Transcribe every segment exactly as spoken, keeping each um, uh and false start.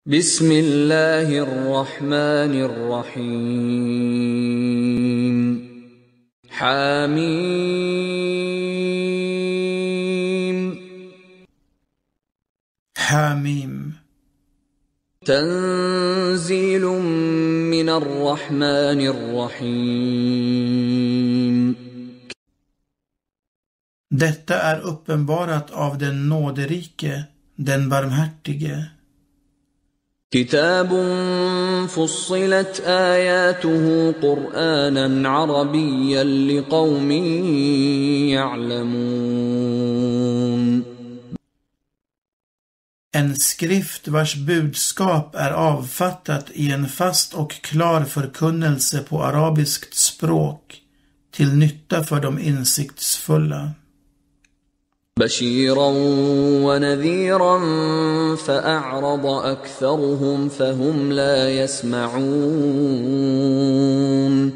بسم الله الرحمن الرحيم حميم حميم تنزيل من الرحمن الرحيم Detta är uppenbarat av den nåderike, den barmhärtige. كتاب فصلت آياته قرآنا عربيا لقوم يعلمون En skrift vars budskap är avfattat i en fast och klar förkunnelse på arabiskt språk till nytta för de insiktsfulla. بشيرا ونذيرا فأعرض أكثرهم فهم لا يسمعون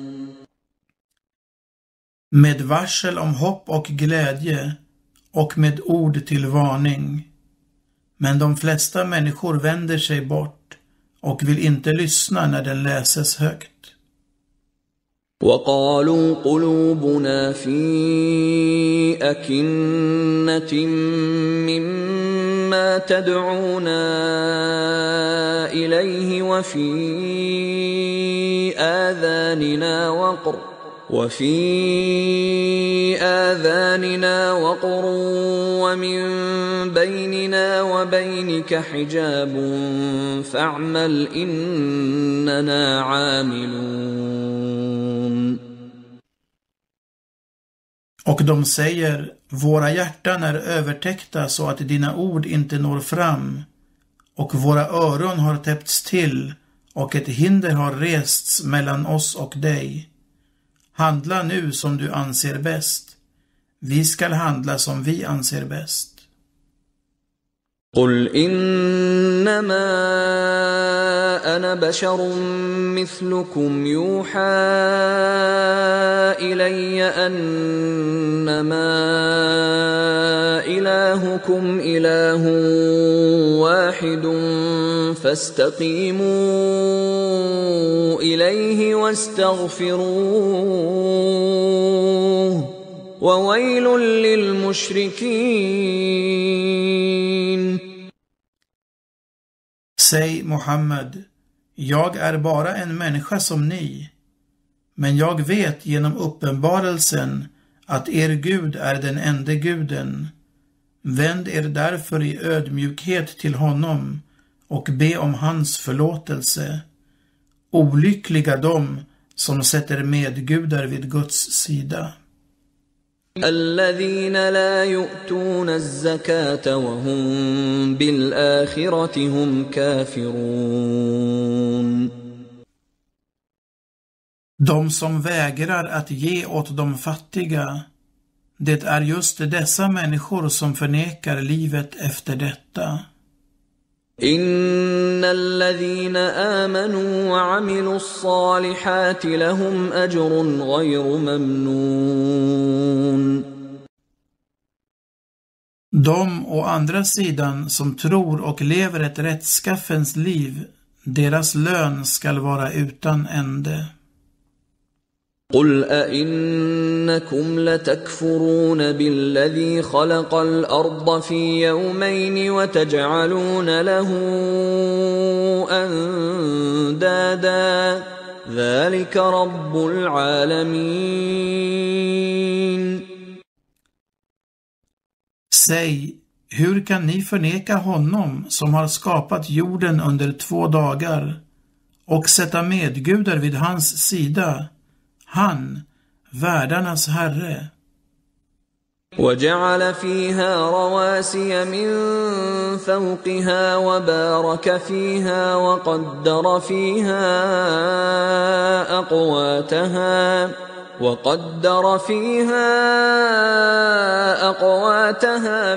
Med varsel om hopp och glädje och med ord till varning. Men de flesta människor vänder sig bort och vill inte lyssna när den läses högt. وقالوا قلوبنا في أكنة مما تدعونا إليه وفي آذاننا وقر وفي آذاننا وقر ومن بيننا وبينك حجاب فاعمل إننا عاملون. Och de säger, våra hjärtan är övertäckta så att dina ord inte når fram, och våra öron har täppts till, och ett hinder har rests mellan oss och dig. Handla nu som du anser bäst. Vi skall handla som vi anser bäst. قل إنما أنا بشر مثلكم يوحى إلي أنما إلهكم إله واحد فاستقيموا إليه واستغفروه وويل للمشركين. Säg Muhammed, jag är bara en människa som ni, men jag vet genom uppenbarelsen att er Gud är den enda guden. Vänd er därför i ödmjukhet till honom och be om hans förlåtelse. Olyckliga de som sätter medgudar vid Guds sida. الذين لا يؤتون الزكاة وهم بالآخرة هم كافرون. De som vägrar att ge åt de fattiga, det är just dessa människor som förnekar livet efter detta. إن الذين آمنوا وعملوا الصالحات لهم أجر غير ممنون. De å andra sidan som tror och lever ett rättskaffens liv, deras lön skall vara utan ände. قل أئنكم لتكفرون بالذي خلق الأرض في يومين وتجعلون له أندادا ذلك رب العالمين. Säg, hur kan ni förneka honom som har skapat jorden under två dagar och sätta medgudar vid hans sida? Han, världarnas herre. وجعل فيها رواسي من فوقها وبارك فيها وقدر فيها أقواتها وقدر فيها أقواتها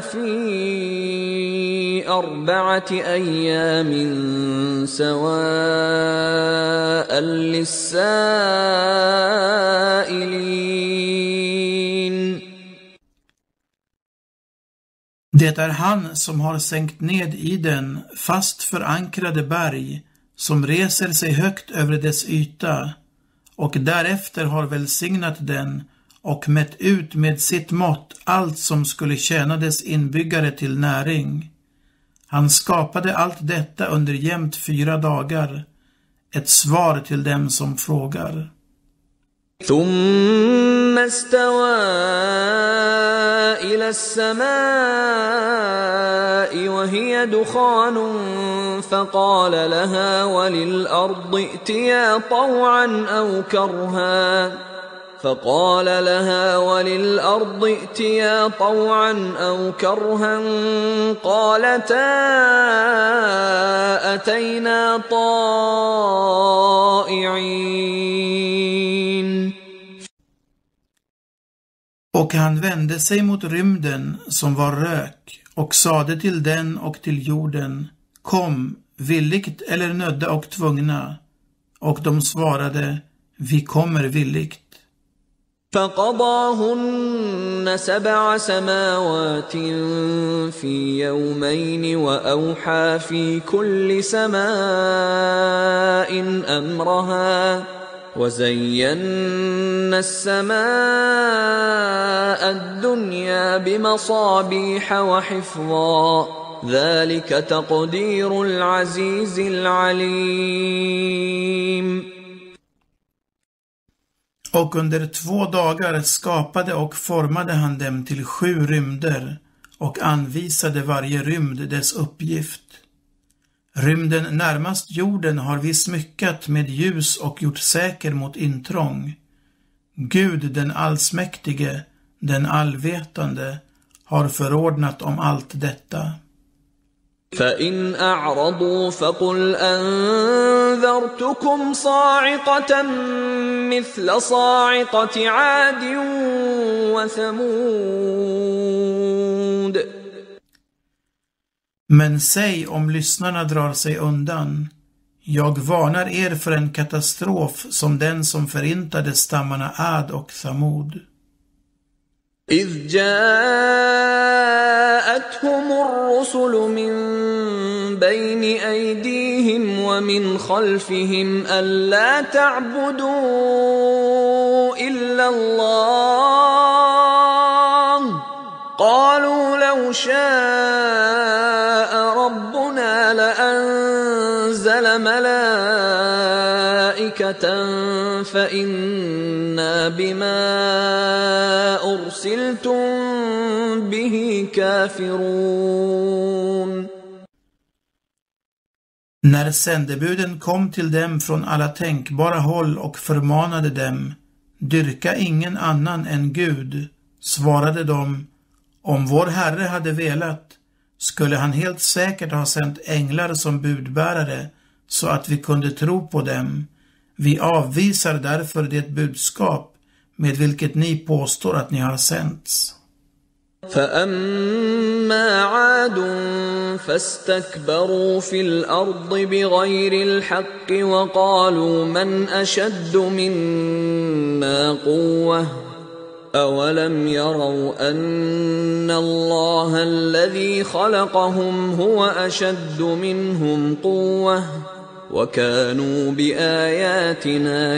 في أربعة أيام سواء للسائلين. Det är han som har sänkt ned i den fast förankrade berg som reser sig högt över dess yta och därefter har välsignat den och mätt ut med sitt mått allt som skulle tjäna dess inbyggare till näring. Han skapade allt detta under jämnt fyra dagar. Ett svar till dem som frågar. ثم استوى إلى السماء وهي دخان فقال لها وللأرض ائتيا طوعا أو كرها فقال لها وللأرض ائتيا طوعا أو كرها قالتا أتينا طائعين. Och han vände sig mot rymden som var rök och sade till den och till jorden: Kom, villigt eller nödda och tvungna. Och de svarade: Vi kommer villigt. فقضاهن سبع سماوات في يومين وأوحى في كل سماء أمرها وزينا السماء الدنيا بمصابيح وحفظا ذلك تقدير العزيز العليم. Och under två dagar skapade och formade han dem till sju rymder och anvisade varje rymd dess uppgift. Rymden närmast jorden har vi smyckat med ljus och gjort säker mot intrång. Gud den allsmäktige, den allvetande, har förordnat om allt detta. فإن أعرضوا فقل أنذرتكم صاعقة مثل صاعقة عاد وثمود. Men säg om lyssnarna drar sig undan: Jag varnar er för en katastrof som den som förintade stammarna Ad och Samud. إذ جاءتهم الرسل من بين أيديهم ومن خلفهم ألا تعبدوا إلا الله قالوا لو شاء ربنا لأنزل ملائكة فإنا بما أرسلتم به كافرون. När sändebuden kom till dem från alla tänkbara håll och förmanade dem: Dyrka ingen annan än Gud, svarade de: Om vår Herre hade velat, skulle han helt säkert ha sänt änglar som budbärare så att vi kunde tro på dem. Vi avvisar därför det budskap med vilket ni påstår att ni har sänts. فأما عاد فاستكبروا في الأرض بغير الحق وقالوا من أشد منا قوة أولم يروا أن الله الذي خلقهم هو أشد منهم قوة وكانوا بآياتنا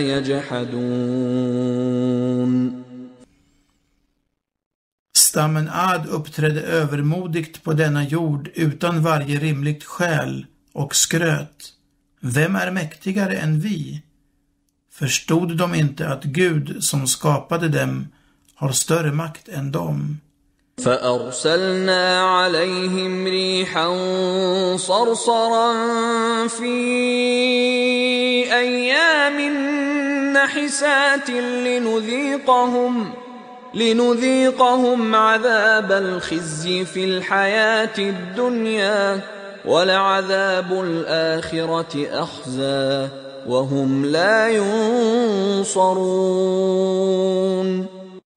يجحدون. Stammen Ad uppträdde övermodigt på denna jord utan varje rimligt skäl och skröt: Vem är mäktigare än vi? Förstod de inte att Gud som skapade dem har större makt än dem? فأرسلنا عليهم ريحا صرصرا في أيام نحسات لنذيقهم لنذيقهم عذاب الخزي في الحياة الدنيا ولعذاب الآخرة أخزى وهم لا ينصرون.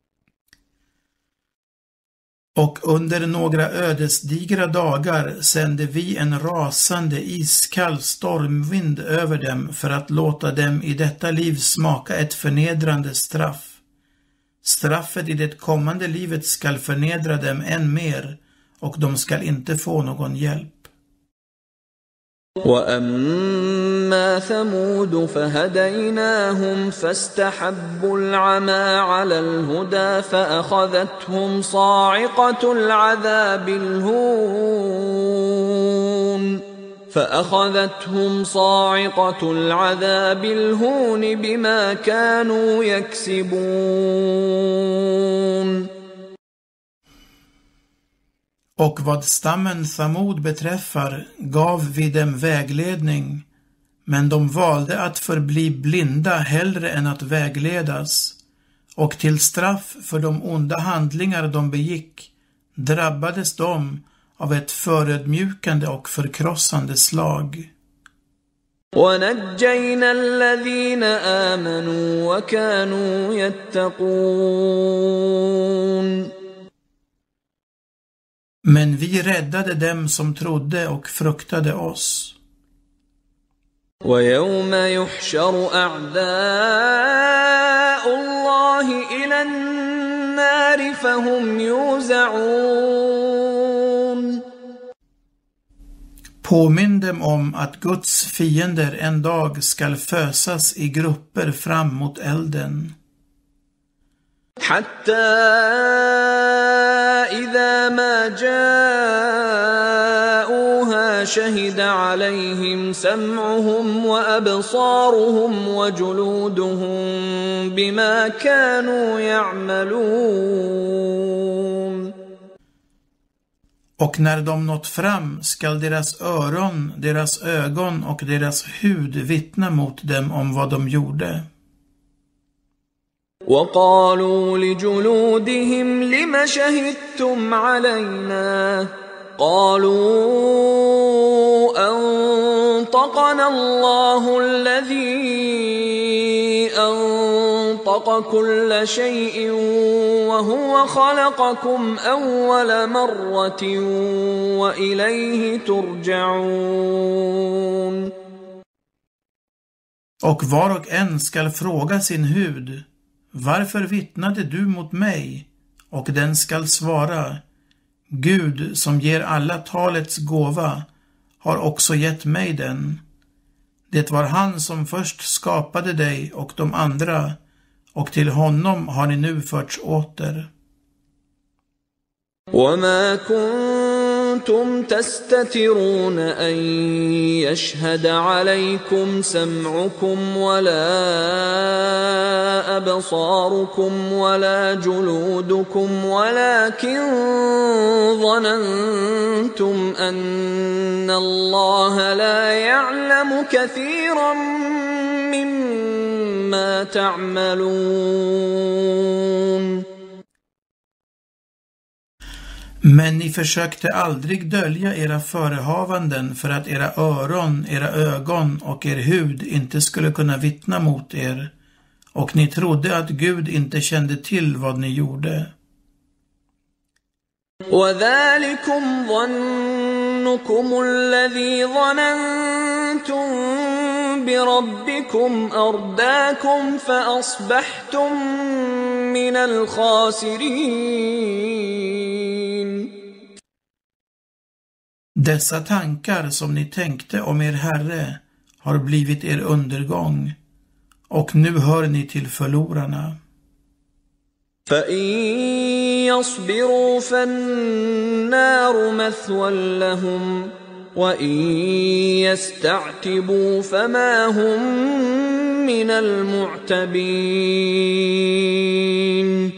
Och under några ödesdigra dagar sände vi en rasande iskall stormvind över dem för att låta dem i detta liv smaka ett förnedrande straff. Straffet i det kommande livet skall förnedra dem än mer, och de skall inte få någon hjälp. وأما ثمود فهديناهم فاستحبوا العمى على الهدى فأخذتهم صاعقة العذاب الهون فأخذتهم صاعقة العذاب الهون بما كانوا يكسبون. Och vad stammen Thamud beträffar gav vi dem vägledning, men de valde att förbli blinda hellre än att vägledas, och till straff för de onda handlingar de begick drabbades de av ett förödmjukande och förkrossande slag. وَنَجَّيْنَا الَّذِينَ آمَنُوا وَكَانُوا يَتَّقُونَ. Men vi räddade dem som trodde och fruktade oss. وَيَوْمَ يُحْشَرُ أَعْدَاءُ اللَّهِ إِلَى النَّارِ فَهُمْ يُوزَعُونَ. Påminn dem om att Guds fiender en dag skall fösas i grupper fram mot elden. حتى إذا ما جاءوها شهد عليهم سمعهم وأبصارهم وجلودهم بما كانوا يعملون. Och när de nått fram skall deras öron, deras ögon och deras hud vittna mot dem om vad de gjorde. وقالوا لجلودهم لم شهدتم علينا قالوا أنطقنا الله الذي أنطق كل شيء وهو خلقكم أول مرة وإليه ترجعون. Och var och en skall fråga sin hud: varför vittnade du mot mig? Och den skall svara: Gud som ger alla talets gåva har också gett mig den. Det var han som först skapade dig och de andra, och till honom har ni nu förts åter. وما كنتم تستترون أن يشهد عليكم سمعكم ولا أبصاركم ولا جلودكم ولكن ظننتم أن الله لا يعلم كثيرا مما تعملون. Men ni försökte aldrig dölja era förehavanden för att era öron, era ögon och er hud inte skulle kunna vittna mot er, och ni trodde att Gud inte kände till vad ni gjorde. وَذَلِكُمْ ظَنُّكُمُ الَّذِي ظَنَنْتُمْ بِرَبِّكُمْ أَرْدَاكُمْ فَأَصْبَحْتُمْ مِنَ الْخَاسِرِينَ. Dessa tankar som ni tänkte om er Herre har blivit er undergång, och nu hör ni till förlorarna. فَإِن يَصْبِرُوا فَالنَّارُ مَثْوًى لَهُمْ وَإِن يَسْتَعْتِبُوا فَمَا هُمْ مِنَ الْمُعْتَبِينَ.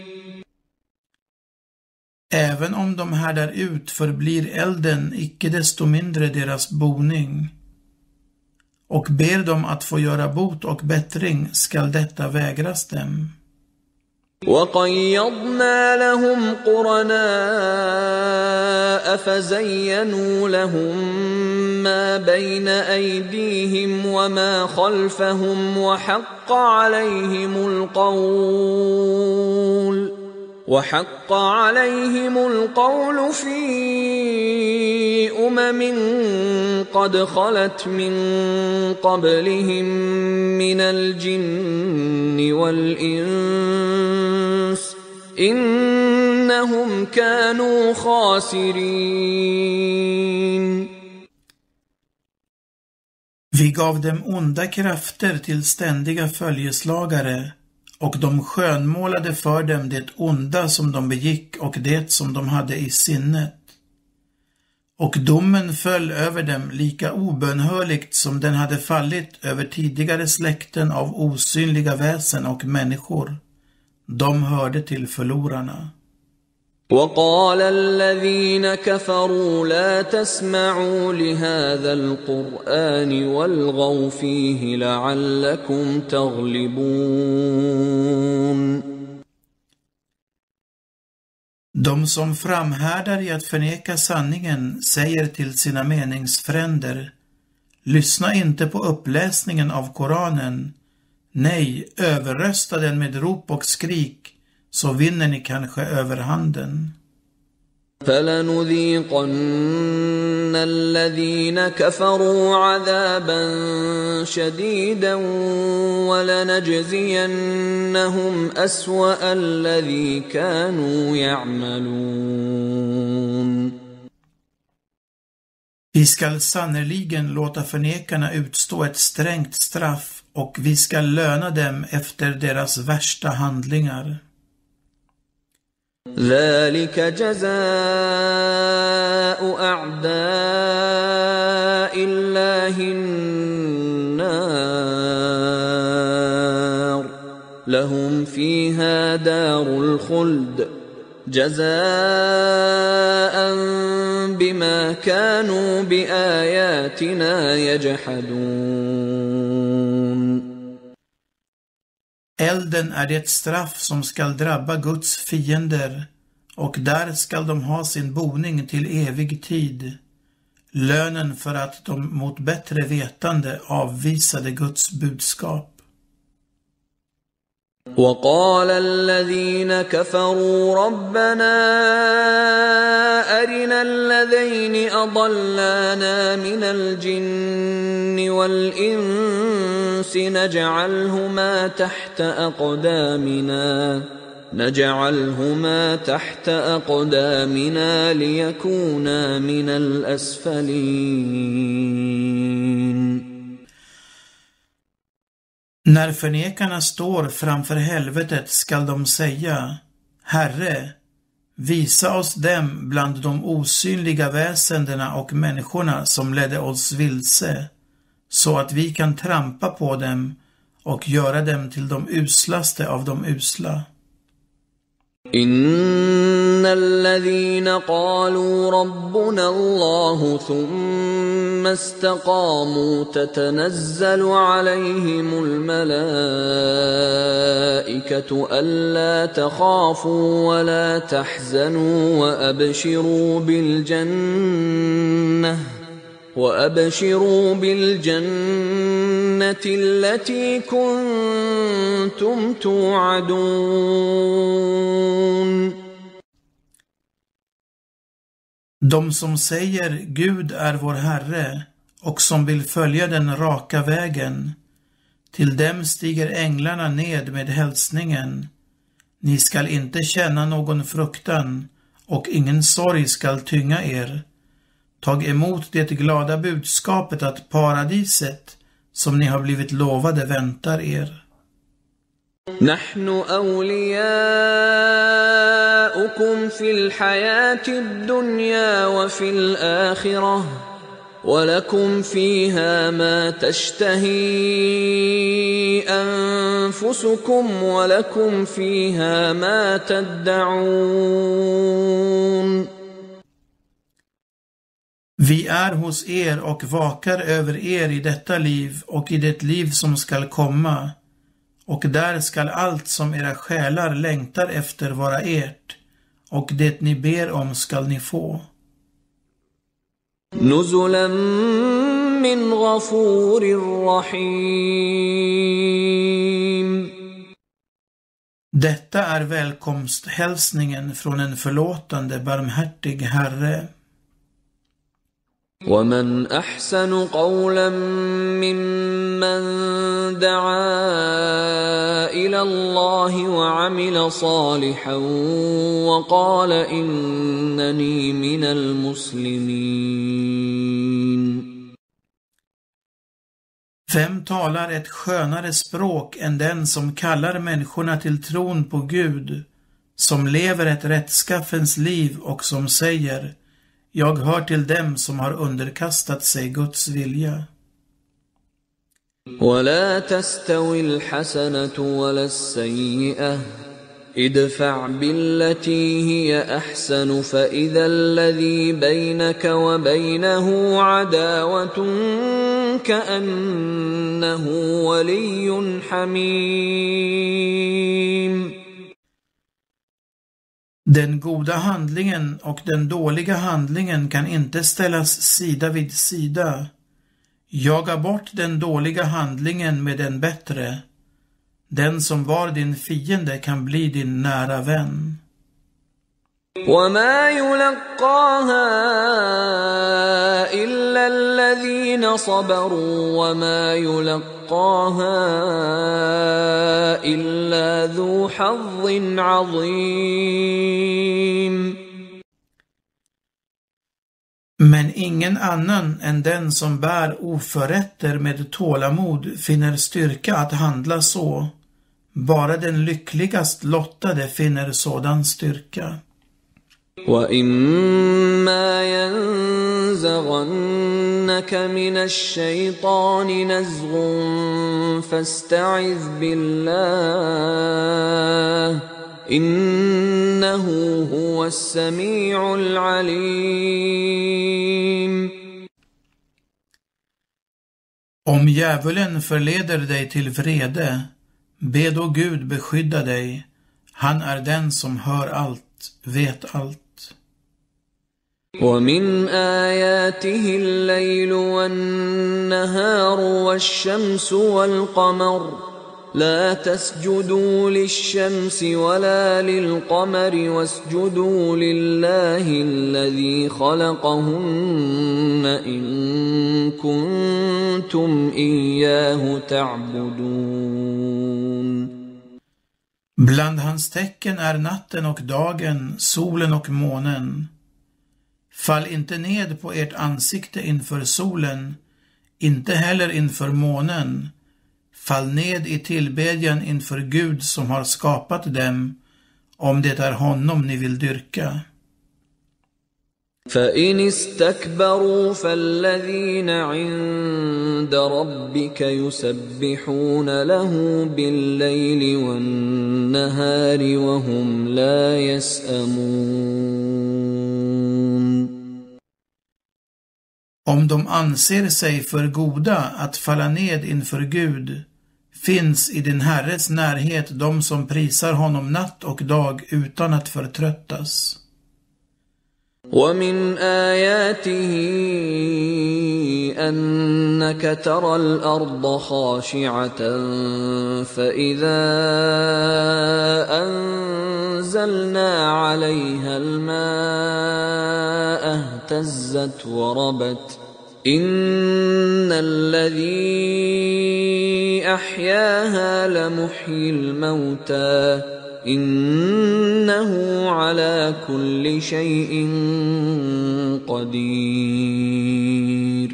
Även om de härdar ut förblir elden icke desto mindre deras boning. Och ber dem att få göra bot och bättring skall detta vägras dem. وَقَيَّضْنَا لَهُمْ قُرَنَاءَ فَزَيَّنُوا لَهُم مَّا بَيْنَ أَيْدِيهِمْ وَمَا خَلْفَهُمْ وَحَقَّ عَلَيْهِمُ الْقَوْلُ وَحَقَّ عَلَيْهِمُ الْقَوْلُ فِي أُمَمٍ قَدْ خَلَتْ مِن قَبْلِهِم مِّنَ الْجِنِّ وَالْإِنسِ إِنَّهُمْ إنهم كانوا خاسرين. Vi gav dem onda krafter till ständiga följeslagare, och de skönmålade för dem det onda som de begick och det som de hade i sinnet. Och domen föll över dem lika obönhörligt som den hade fallit över tidigare släkten av osynliga väsen och människor. De hörde till förlorarna. وقال الذين كفروا لا تسمعوا لهذا القرآن والغوا فيه لعلكم تغلبون. De som framhärdar i att förneka sanningen säger till sina meningsfränder: lyssna inte på uppläsningen av Koranen. Nej, överrösta den med rop och skrik, så vinner ni kanske överhanden. فَلَنُذِيقَنَّ الَّذِينَ كَفَرُوا عَذَابًا شَدِيدًا وَلَنَجْزِيَنَّهُمْ أَسْوَأَ الَّذِي كَانُوا يَعْمَلُونَ. Vi skall sannerligen låta förnekarna utstå ett strängt straff, och vi skall löna dem efter deras värsta handlingar. ذلك جزاء أعداء الله النار لهم فيها دار الخلد جزاء بما كانوا بآياتنا يجحدون. Elden är det straff som skall drabba Guds fiender, och där skall de ha sin boning till evig tid. Lönen för att de mot bättre vetande avvisade Guds budskap. وقال الذين كفروا ربنا أرنا الذين أضلانا من الجن والإنس نجعلهما تحت أقدامنا نجعلهما تحت أقدامنا ليكونا من الأسفلين. När förnekarna står framför helvetet skall de säga: Herre, visa oss dem bland de osynliga väsendena och människorna som ledde oss vilse, så att vi kan trampa på dem och göra dem till de uslaste av de usla. إن الذين قالوا ربنا الله ثم استقاموا تتنزل عليهم الملائكة ألا تخافوا ولا تحزنوا وأبشروا بالجنة وأبشروا بالجنة التي كنتم توعدون. De som säger Gud är vår Herre och som vill följa den raka vägen, till dem stiger änglarna ned med hälsningen: ni skall inte känna någon fruktan och ingen sorg skall tynga er. Tag emot det glada budskapet att paradiset som ni har blivit lovade väntar er. نحن أولياؤكم في الحياة الدنيا وفي الآخرة ولكم فيها ما تشتهي أنفسكم ولكم فيها ما تدعون. Vi är hos er och vakar över er i detta liv och i det liv som skall komma, och där skall allt som era själar längtar efter vara ert, och det ni ber om skall ni få. Nuzulan min ghafurir rahim. Detta är välkomsthälsningen från en förlåtande, barmhärtig Herre. ومن أحسن قولا ممن دعا إلى إلى الله وعمل صالحا وقال إنني من المسلمين. Vem talar ett skönare språk än den som kallar människorna till tron på Gud, som lever ett rättskaffens liv och som säger: jag hör till dem som har underkastat sig Guds vilja. ولا تستوي الحسنة ولا السيئة ادفع بالتي هي أحسن فإذا الذي بينك وبينه عداوة كأنه ولي حميم. Den goda handlingen och den dåliga handlingen kan inte ställas sida vid sida. Jaga bort den dåliga handlingen med den bättre. Den som var din fiende kan bli din nära vän. وما يلقاها إلا الذين صبروا وما يلقاها إلا ذو حظ عظيم. Men ingen annan än den som bär oförrätter med tålamod finner styrka att handla så. Bara den lyckligast lottade finner sådan styrka. وَإِمَّا يَنزَغَنَّكَ مِنَ الشَّيْطَانِ نَزْغٌ فَاسْتَعِذْ بِاللَّهِ إِنَّهُ هُوَ السَّمِيعُ الْعَلِيمُ. Om djävulen förleder dig till vrede, be då Gud beskydda dig. Han är den som hör allt, vet allt. وَمِنْ آيَاتِهِ اللَّيْلُ وَالنَّهَارُ وَالشَّمْسُ وَالْقَمَرُ لَا تَسْجُدُوا لِلشَّمْسِ وَلَا لِلْقَمَرِ وَاسْجُدُوا لِلَّهِ الَّذِي خَلَقَهُنَّ إِن كُنتُمْ إِيَّاهُ تَعْبُدُونَ. Bland hans tecken är natten och dagen, solen och månen. Fall inte ned på ert ansikte inför solen, inte heller inför månen. Fall ned i tillbedjan inför Gud som har skapat dem, om det är honom ni vill dyrka. فَإِنِ اسْتَكْبَرُوا فَالَّذِينَ عِندَ رَبِّكَ يُسَبِّحُونَ لَهُ بِاللَّيْلِ وَالنَّهَارِ وَهُمْ لَا يَسْأَمُونَ. Om de anser sig för goda att falla ned inför Gud, finns i din Herres närhet de som prisar honom natt och dag utan att förtröttas. وَمِنْ آيَاتِهِ أَنَّكَ تَرَى الْأَرْضَ خَاشِعَةً فَإِذَا أَنزَلْنَا عَلَيْهَا الْمَاءَ اهْتَزَّتْ وَرَبَتْ إِنَّ الَّذِي أَحْيَاهَا لَمُحْيِي الْمَوْتَى إِنَّهُ عَلَى كُلِّ شَيْءٍ قَدِيرٌ.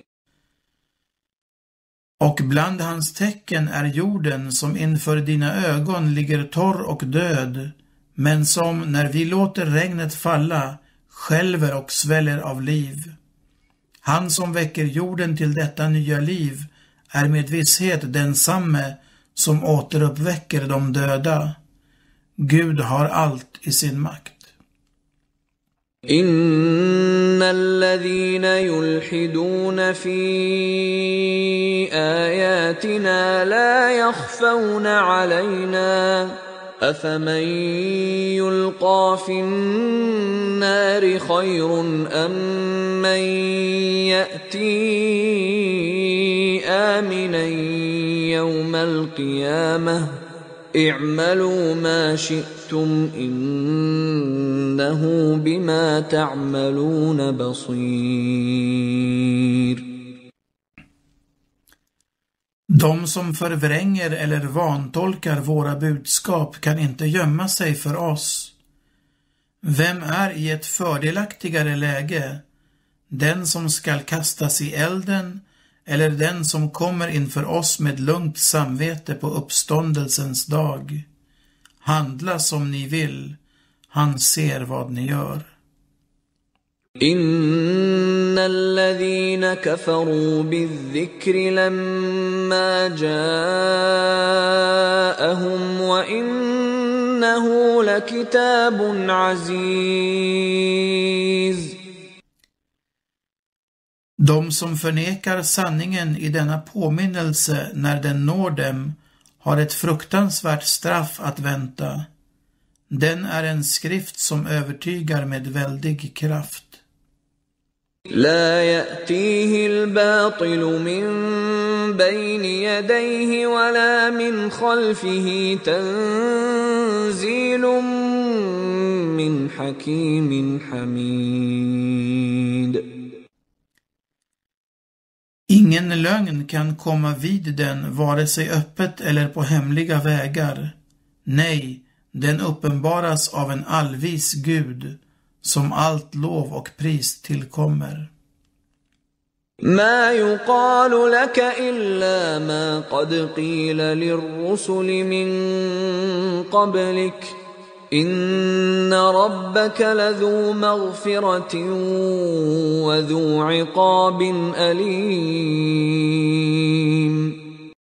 Och bland hans tecken är jorden som inför dina ögon ligger torr och död, men som när vi låter regnet falla skälver och sväller av liv. Han som väcker jorden till detta nya liv är med visshet densamme som återuppväcker de döda. Gud har allt i sin makt. إِنَّ الَّذِينَ يُلْحِدُونَ فِي آيَاتِنَا لَا يَخْفَوْنَ عَلَيْنَا أَفَمَن يُلْقَى فِي النَّارِ خَيْرٌ أَم مَّن يَأْتِي آمِنًا يَوْمَ الْقِيَامَةِ اعملوا ما شئتم إنه بما تعملون بصير. De som förvränger eller vantolkar våra budskap kan inte gömma sig för oss. Vem är i ett fördelaktigare läge? Den som skall kastas i elden eller den som kommer inför oss med lugnt samvete på uppståndelsens dag? Handla som ni vill. Han ser vad ni gör. Inna alladhina kafaru bidh-dhikri lamma ja'ahum wa innahu lakitabun aziz. De som förnekar sanningen i denna påminnelse när den når dem har ett fruktansvärt straff att vänta. Den är en skrift som övertygar med väldig kraft. لا يأتيه الباطل من بين يديه ولا من خلفه تنزيل من حكيم حميد. Ingen lögn kan komma vid den vare sig öppet eller på hemliga vägar. Nej, den uppenbaras av en allvis Gud som allt lov och pris tillkommer. ما يقال لك إلا ما قد قيل للرسل من قبلك إن ربك لذو مغفرة وذو عقاب أليم.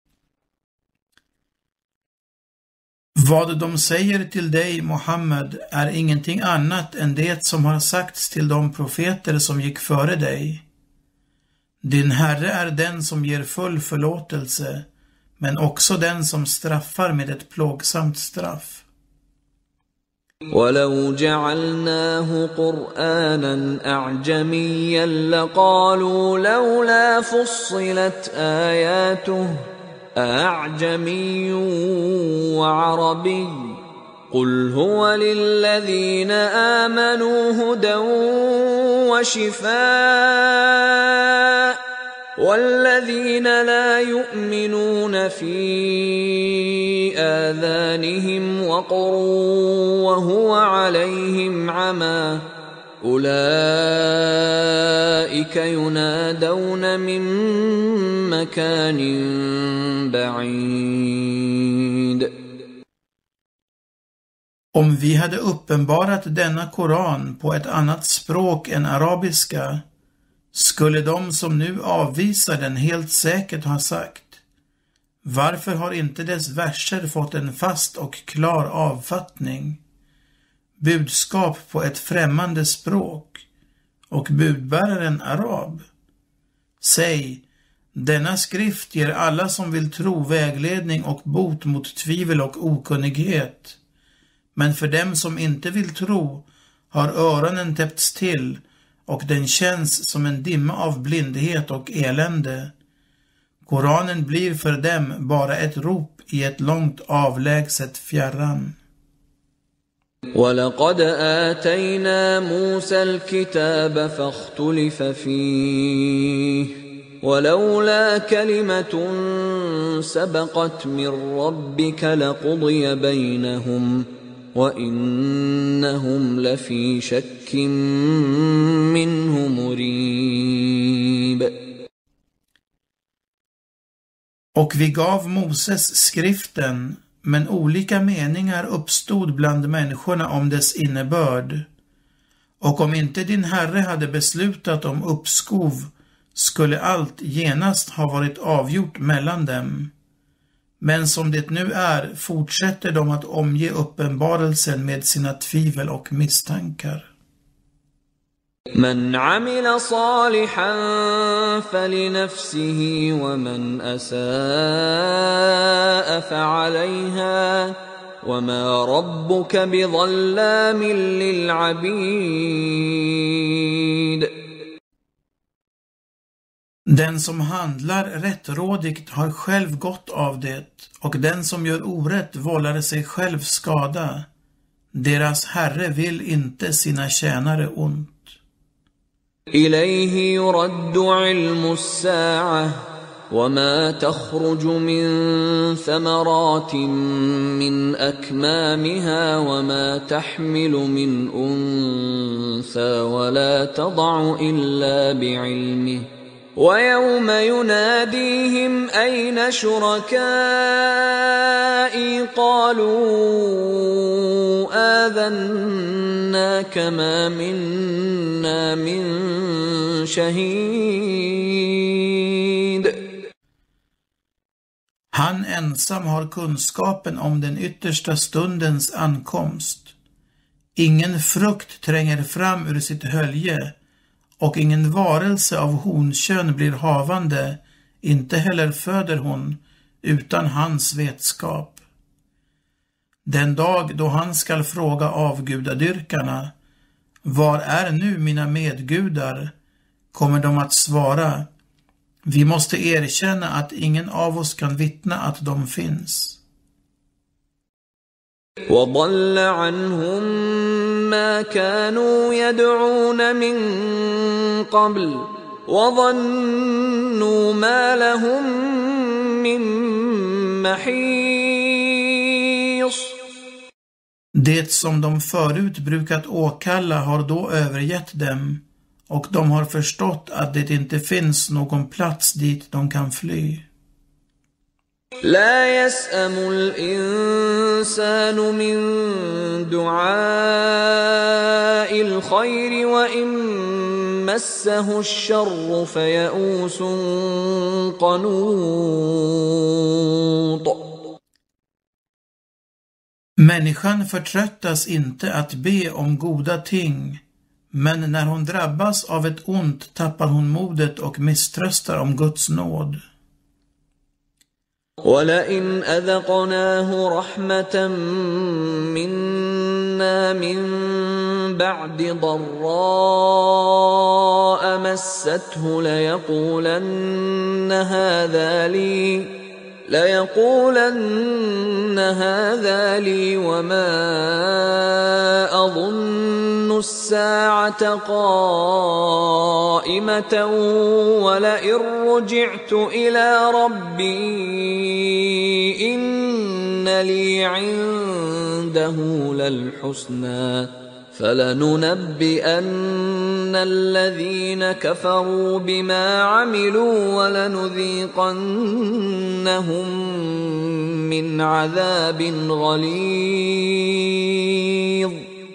Vad de säger till dig, Muhammed, är ingenting annat än det som har sagts till de profeter som gick före dig. Din Herre är den som ger full förlåtelse, men också den som straffar med ett plågsamt straff. ولو جعلناه قرآنا أعجميا لقالوا لولا فصلت آياته أعجمي وعربي قل هو للذين آمنوا هدى وشفاء والذين لا يؤمنون في آذانهم وقر وهو عليهم عمى أولئك ينادون من مكان بعيد. Om vi hade uppenbarat denna Koran på ett annat språk än arabiska, skulle de som nu avvisar den helt säkert ha sagt: varför har inte dess verser fått en fast och klar avfattning? Budskap på ett främmande språk och budbäraren arab. Säg, denna skrift ger alla som vill tro vägledning och bot mot tvivel och okunnighet. Men för dem som inte vill tro har öronen täppts till och den känns som en dimma av blindhet och elände. Koranen blir för dem bara ett rop i ett långt avlägset fjärran. ولقد آتينا موسى الكتاب فاختلف فيه ولولا كلمة سبقت من ربك لقضي بينهم وإنهم لفي شك منه مريب. Och vi gav Moses skriften, men olika meningar uppstod bland människorna om dess innebörd. Och om inte din Herre hade beslutat om uppskov skulle allt genast ha varit avgjort mellan dem. Men som det nu är fortsätter de att omge uppenbarelsen med sina tvivel och misstankar. من عمل صالحا فلنفسه ومن أساء فعليها وما ربك بظلام للعبيد. Den som handlar rättrådigt har själv gott av det, och den som gör orätt vållar sig själv skada. Deras Herre vill inte sina tjänare ont. إليه يرد علم الساعة وما تخرج من ثمرات من أكمامها وما تحمل من أنثى ولا تضع إلا بعلمه ويوم يناديهم أين شركائي قالوا آذناك ما منا من شهيد. Han ensam har kunskapen om den yttersta stundens ankomst. Ingen frukt tränger fram ur sitt hölje, och ingen varelse av honkön blir havande, inte heller föder hon, utan hans vetskap. Den dag då han skall fråga avgudadyrkarna, var är nu mina medgudar, kommer de att svara, vi måste erkänna att ingen av oss kan vittna att de finns. وضل عنهم ما كانوا يدعون من قبل وظنوا ما لهم من محيص. Det som de förut brukat åkalla har då övergett dem, och de har förstått att det inte finns någon plats dit de kan fly. لا يسأم الإنسان من دعاء الخير وإن مسه الشر فيئوس قنوط. Människan förtröttas inte att be om goda ting, men när hon drabbas av ett ont tappar hon modet och misströstar om Guds nåd. ولئن أذقناه رحمة منا من بعد ضراء مسته ليقولن هذا لي ليقولن هذا لي وما أظن الساعة قائمة ولئن رجعت إلى ربي إن لي عنده للحسنى فلننبئن الذين كفروا بما عملوا ولنذيقنهم من عذاب غليظ.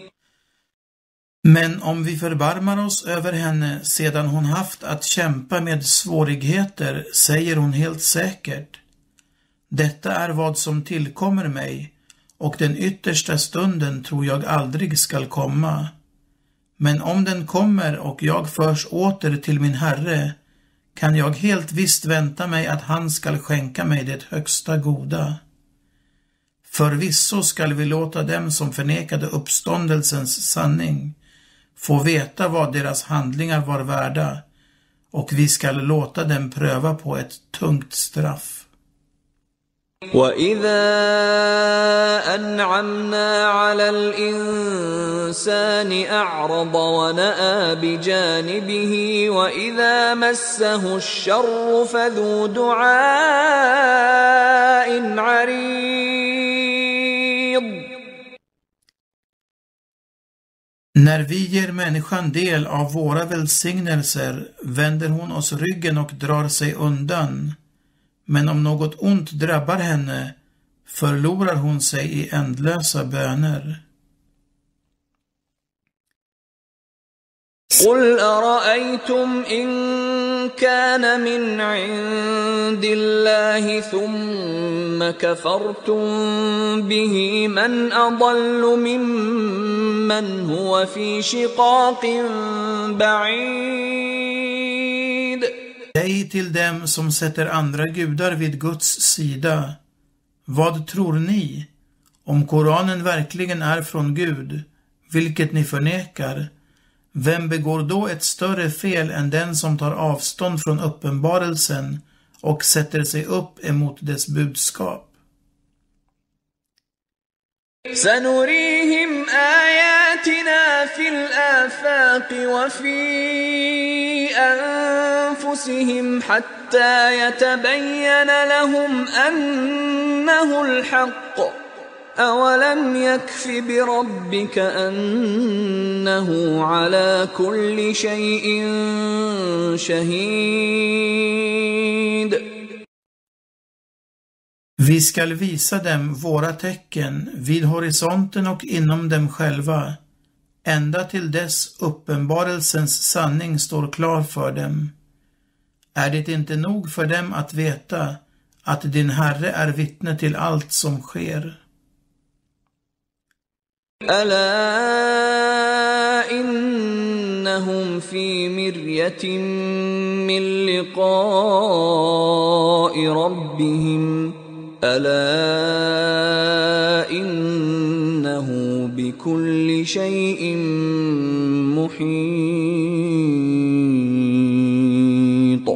Men om vi förbarmar oss över henne sedan hon haft att kämpa med svårigheter, säger hon helt säkert: detta är vad som tillkommer mig, och den yttersta stunden tror jag aldrig skall komma. Men om den kommer och jag förs åter till min Herre, kan jag helt visst vänta mig att han skall skänka mig det högsta goda. Förvisso skall vi låta dem som förnekade uppståndelsens sanning få veta vad deras handlingar var värda, och vi skall låta dem pröva på ett tungt straff. وَإِذَا أَنْعَمْنَا عَلَى الْإِنسَانِ أَعْرَضَ وَنَأَى بِجَانِبِهِ وَإِذَا مَسَّهُ الشَّرُّ فَذُو دُعَاءٍ عَرِيضٍ. När vi ger människan del av våra välsignelser vänder hon oss ryggen och drar sig undan. Men om något ont drabbar henne förlorar hon sig i ändlösa böner. قُلْ أَرَأَيْتُمْ إِنْ كَانَ مِنْ عِنْدِ اللَّهِ ثُمَّ كَفَرْتُمْ بِهِ مَنْ أَضَلُّ مِمَّنْ هُوَ فِي شِقَاقٍ بَعِيدٍ. Säg till dem som sätter andra gudar vid Guds sida: vad tror ni? Om Koranen verkligen är från Gud, vilket ni förnekar, vem begår då ett större fel än den som tar avstånd från uppenbarelsen och sätter sig upp emot dess budskap? سنريهم آياتنا في الآفاق وفي أنفسهم حتى حتى يتبين لهم أنه الحق أولم يكف بربك أنه على كل شيء شهيد. Vi skall visa dem våra tecken vid horisonten och inom dem själva, ända till dess uppenbarelsens sanning står klar för dem. Är det inte nog för dem att veta att din Herre är vittne till allt som sker? ألا إنهم في مرية من لقاء ربهم ألا إنه بكل شيء محيط.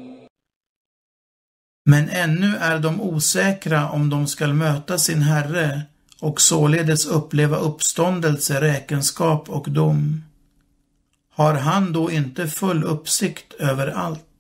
Men ännu är de osäkra om de skall möta sin Herre och således uppleva uppståndelse, räkenskap och dom. Har han då inte full uppsikt över allt?